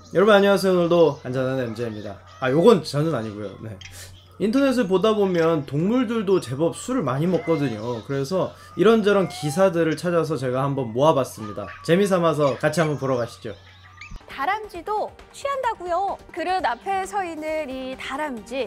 여러분 안녕하세요. 오늘도 한잔한 MJ입니다. 요건 저는 아니고요. 네. 인터넷을 보다 보면 동물들도 제법 술을 많이 먹거든요. 그래서 이런저런 기사들을 찾아서 제가 한번 모아봤습니다. 재미삼아서 같이 한번 보러 가시죠. 다람쥐도 취한다고요. 그릇 앞에 서 있는 이 다람쥐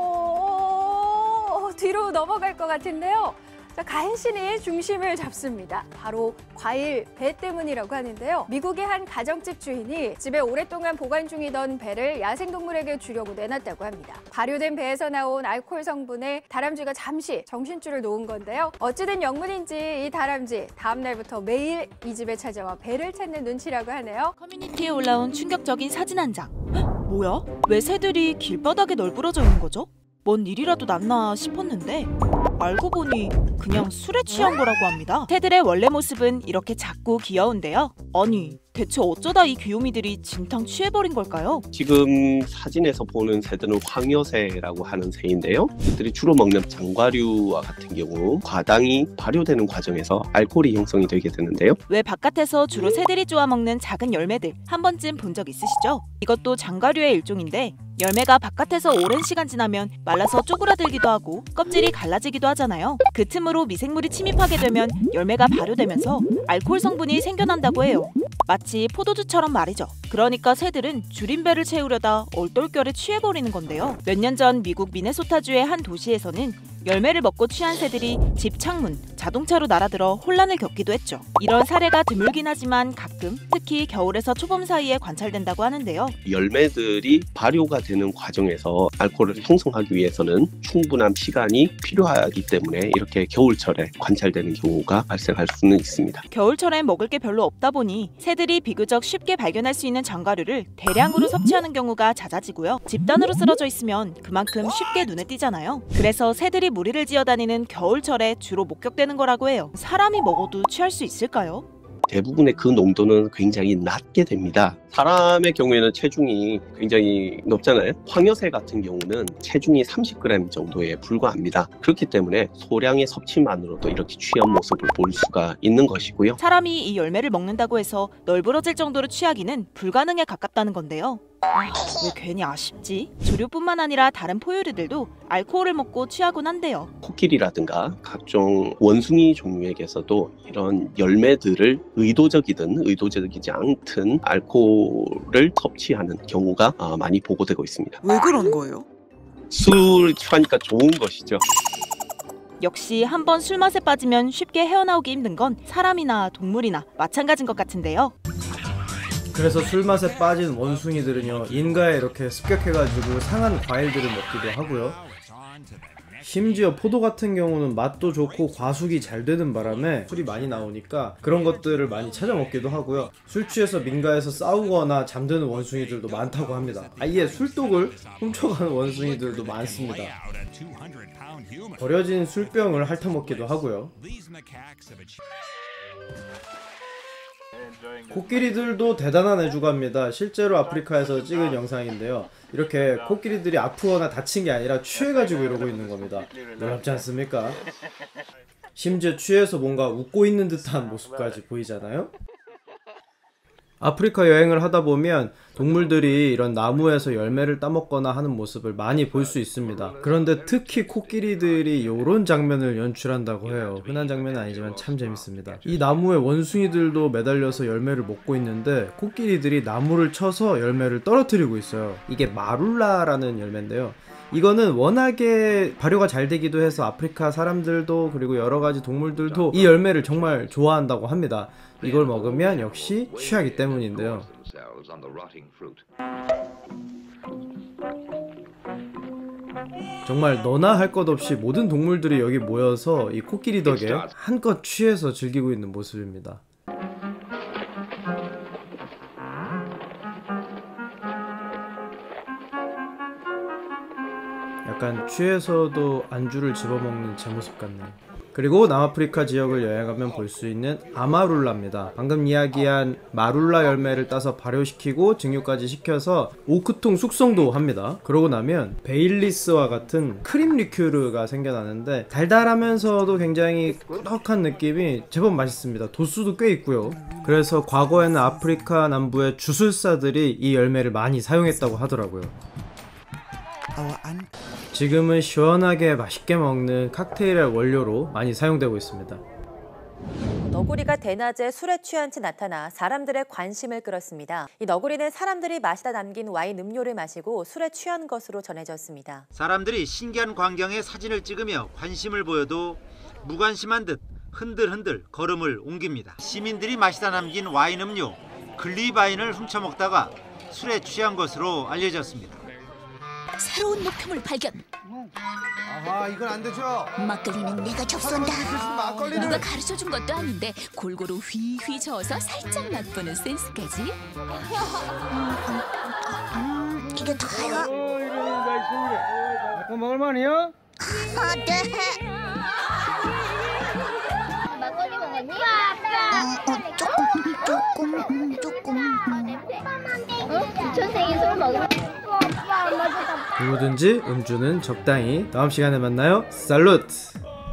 뒤로 넘어갈 것 같은데요. 자, 간신히 중심을 잡습니다. 바로 과일 배 때문이라고 하는데요. 미국의 한 가정집 주인이 집에 오랫동안 보관 중이던 배를 야생동물에게 주려고 내놨다고 합니다. 발효된 배에서 나온 알코올 성분에 다람쥐가 잠시 정신줄을 놓은 건데요. 어찌된 영문인지 이 다람쥐 다음 날부터 매일 이 집에 찾아와 배를 찾는 눈치라고 하네요. 커뮤니티에 올라온 충격적인 사진 한 장. 뭐야? 왜 새들이 길바닥에 널브러져 있는 거죠? 뭔 일이라도 났나 싶었는데 알고 보니 그냥 술에 취한 거라고 합니다. 새들의 원래 모습은 이렇게 작고 귀여운데요. 아니, 대체 어쩌다 이 귀요미들이 진탕 취해버린 걸까요? 지금 사진에서 보는 새들은 황여새라고 하는 새인데요. 이들이 주로 먹는 장과류와 같은 경우 과당이 발효되는 과정에서 알코올이 형성이 되게 되는데요. 왜 바깥에서 주로 새들이 좋아 먹는 작은 열매들 한 번쯤 본 적 있으시죠? 이것도 장과류의 일종인데 열매가 바깥에서 오랜 시간 지나면 말라서 쪼그라들기도 하고 껍질이 갈라지기도 하잖아요. 그 틈으로 미생물이 침입하게 되면 열매가 발효되면서 알코올 성분이 생겨난다고 해요. 마치 포도주처럼 말이죠. 그러니까 새들은 줄인 배를 채우려다 얼떨결에 취해버리는 건데요. 몇 년 전 미국 미네소타주의 한 도시에서는 열매를 먹고 취한 새들이 집 창문, 자동차로 날아들어 혼란을 겪기도 했죠. 이런 사례가 드물긴 하지만 가끔, 특히 겨울에서 초봄 사이에 관찰된다고 하는데요. 열매들이 발효가 되는 과정에서 알코올을 형성하기 위해서는 충분한 시간이 필요하기 때문에 이렇게 겨울철에 관찰되는 경우가 발생할 수는 있습니다. 겨울철엔 먹을 게 별로 없다 보니 새들이 비교적 쉽게 발견할 수 있는 장과류를 대량으로 섭취하는 경우가 잦아지고요. 집단으로 쓰러져 있으면 그만큼 쉽게 눈에 띄잖아요. 그래서 새들이 무리를 지어다니는 겨울철에 주로 목격되는 거라고 해요. 사람이 먹어도 취할 수 있을까요? 대부분의 그 농도는 굉장히 낮게 됩니다. 사람의 경우에는 체중이 굉장히 높잖아요. 황여새 같은 경우는 체중이 30g 정도에 불과합니다. 그렇기 때문에 소량의 섭취만으로도 이렇게 취한 모습을 볼 수가 있는 것이고요. 사람이 이 열매를 먹는다고 해서 널브러질 정도로 취하기는 불가능에 가깝다는 건데요. 왜 괜히 아쉽지? 조류뿐만 아니라 다른 포유류들도 알코올을 먹고 취하곤 한대요. 코끼리라든가 각종 원숭이 종류에게서도 이런 열매들을 의도적이든 의도적이지 않든 알코올을 섭취하는 경우가 많이 보고되고 있습니다. 왜 그런 거예요? 술 취하니까 좋은 것이죠. 역시 한번 술맛에 빠지면 쉽게 헤어나오기 힘든 건 사람이나 동물이나 마찬가지인 것 같은데요. 그래서 술맛에 빠진 원숭이들은요, 인가에 이렇게 습격해가지고 상한 과일들을 먹기도 하고요. 심지어 포도 같은 경우는 맛도 좋고 과숙이 잘 되는 바람에 술이 많이 나오니까 그런 것들을 많이 찾아 먹기도 하고요. 술 취해서 민가에서 싸우거나 잠드는 원숭이들도 많다고 합니다. 아예 술독을 훔쳐가는 원숭이들도 많습니다. 버려진 술병을 핥아먹기도 하고요. 코끼리들도 대단한 애주가입니다. 실제로 아프리카에서 찍은 영상인데요. 이렇게 코끼리들이 아프거나 다친 게 아니라 취해가지고 이러고 있는 겁니다. 놀랍지 않습니까? 심지어 취해서 뭔가 웃고 있는 듯한 모습까지 보이잖아요? 아프리카 여행을 하다 보면 동물들이 이런 나무에서 열매를 따먹거나 하는 모습을 많이 볼 수 있습니다. 그런데 특히 코끼리들이 이런 장면을 연출한다고 해요. 흔한 장면은 아니지만 참 재밌습니다. 이 나무에 원숭이들도 매달려서 열매를 먹고 있는데 코끼리들이 나무를 쳐서 열매를 떨어뜨리고 있어요. 이게 마룰라라는 열매인데요. 이거는 워낙에 발효가 잘 되기도 해서 아프리카 사람들도 그리고 여러가지 동물들도 이 열매를 정말 좋아한다고 합니다. 이걸 먹으면 역시 취하기 때문인데요. 정말 너나 할 것 없이 모든 동물들이 여기 모여서 이 코끼리 덕에 한껏 취해서 즐기고 있는 모습입니다. 약간 취해서도 안주를 집어먹는 제 모습 같네요. 그리고 남아프리카 지역을 여행하면 볼 수 있는 아마룰라입니다. 방금 이야기한 마룰라 열매를 따서 발효시키고 증류까지 시켜서 오크통 숙성도 합니다. 그러고 나면 베일리스와 같은 크림 리큐르가 생겨나는데 달달하면서도 굉장히 꾸덕한 느낌이 제법 맛있습니다. 도수도 꽤 있고요. 그래서 과거에는 아프리카 남부의 주술사들이 이 열매를 많이 사용했다고 하더라고요. 지금은 시원하게 맛있게 먹는 칵테일의 원료로 많이 사용되고 있습니다. 너구리가 대낮에 술에 취한 채 나타나 사람들의 관심을 끌었습니다. 이 너구리는 사람들이 마시다 남긴 와인 음료를 마시고 술에 취한 것으로 전해졌습니다. 사람들이 신기한 광경에 사진을 찍으며 관심을 보여도 무관심한 듯 흔들흔들 걸음을 옮깁니다. 시민들이 마시다 남긴 와인 음료 글리바인을 훔쳐먹다가 술에 취한 것으로 알려졌습니다. 새로운 목표물 발견. 아하, 이건 안 되죠. 막걸리는 내가 접수한다. 막걸리를 누가 가르쳐준 것도 아닌데 골고루 휘휘 저어서 살짝 맛보는 센스까지. 이게 다야? 먹을만해요? 네. 막걸리 먹었니? 조금. 부천생이 술 먹으면 누구든지 음주는 적당히. 다음 시간에 만나요. 살루트!